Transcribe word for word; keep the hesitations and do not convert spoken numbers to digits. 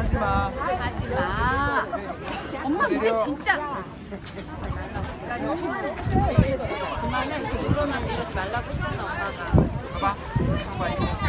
하지 마. 하지 마. 엄마 이제 진짜. 그만해. 이제 물어나면 이러지 말라고 했잖아 엄마가. 봐봐. 봐봐 이거.